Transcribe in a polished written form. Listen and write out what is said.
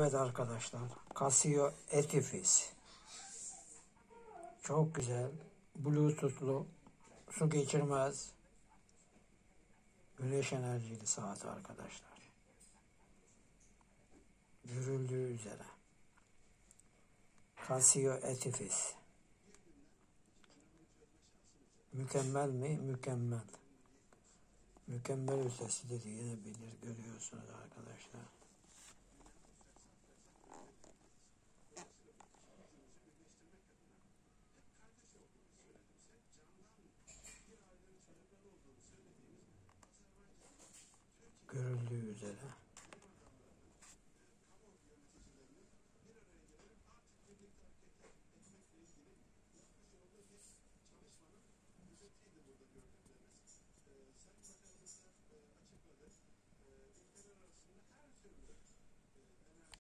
Evet arkadaşlar, Casio Etifis. Çok güzel, Bluetooth'lu, su geçirmez, güneş enerjili saat arkadaşlar. Görüldüğü üzere. Casio Etifis. Mükemmel mi? Mükemmel. Mükemmel ötesi de diyebilir, görüyorsunuz arkadaşlar. Görüldüğü üzere.